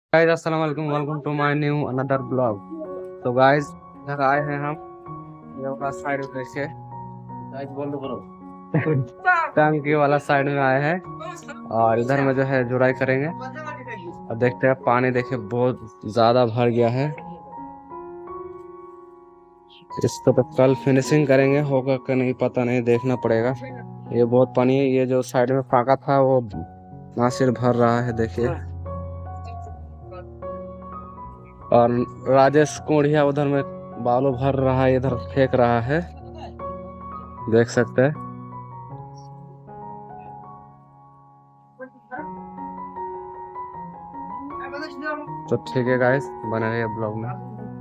Guys अस्सलाम वालेकुम, welcome to my new another blog. तो गाइस इधर आए हैं हम, ये वाला साइड में देखिए। गाइस बोल दो ब्रो। टंकी वाला साइड में आए हैं और इधर में जो है जुड़ाई करेंगे। और देखते हैं, पानी देखिए बहुत ज्यादा भर गया है। इसको तो कल फिनिशिंग करेंगे, होगा कि नहीं पता नहीं, देखना पड़ेगा। ये बहुत पानी है, ये जो साइड में फाका था वो नासिर भर रहा है देखिए। और राजेश कोढ़िया उधर में बालू भर रहा है, इधर फेंक रहा है, देख सकते हैं। तो ठीक है गाइस, बने रहिए ब्लॉग में।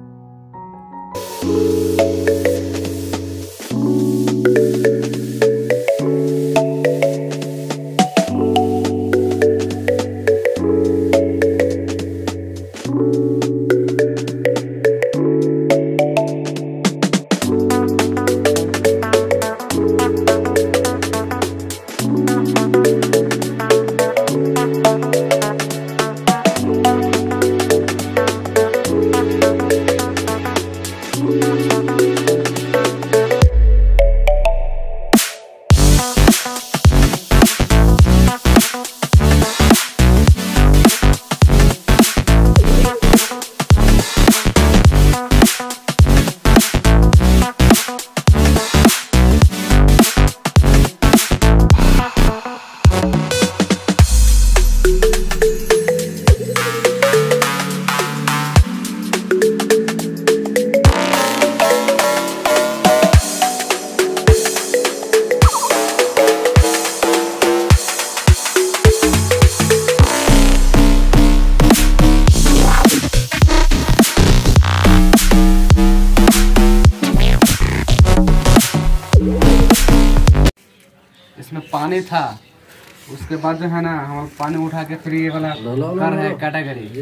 इसमें पानी था, उसके बाद जो है ना हम पानी उठा के फिर ये वाला घर है कैटेगरी।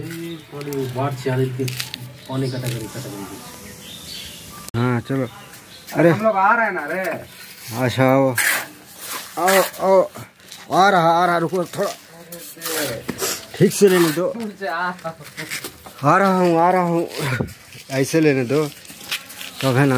पानी कैटेगरी। हाँ चलो, अरे हम लोग आ रहे हैं ना रे। अच्छा आओ आओ आओ, आ रहा रुको थोड़ा, ठीक से लेने दो। आ रहा हूँ, ऐसे लेने दो तब है ना।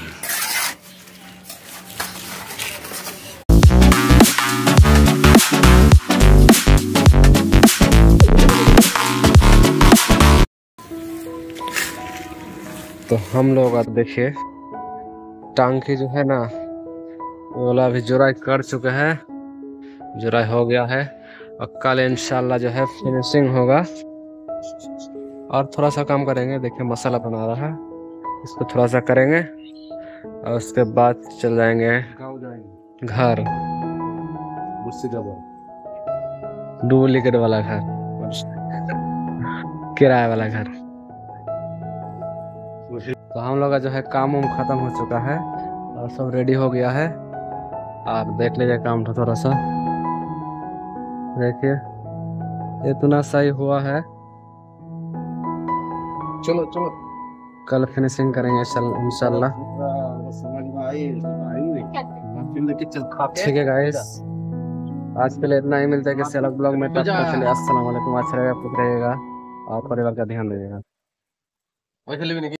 तो हम लोग अब देखिए, टांकी जो है ना वो वाला अभी जुराई कर चुके हैं, जुराई हो गया है। और कल इंशाल्लाह जो है फिनिशिंग होगा। और थोड़ा सा काम करेंगे, देखिए मसाला बना रहा है, इसको थोड़ा सा करेंगे और उसके बाद चल जाएंगे घर। डुप्लीकेट वाला घर, किराए वाला घर। तो हम लोग का जो है काम वाम खत्म हो चुका है और सब रेडी हो गया है। आप देख लीजिए काम तो थोड़ा सा देखिए, इतना सही हुआ है। चलो चलो, कल फिनिशिंग करेंगे इंशाल्लाह। ठीक है गाइस, आज के लिए इतना ही। मिलता है किसी अलग ब्लॉग में, तब तक के लिए अस्सलाम वालेकुम। अच्छा रहेगा, खुश रहेगा और परिवार का ध्यान रखिएगा।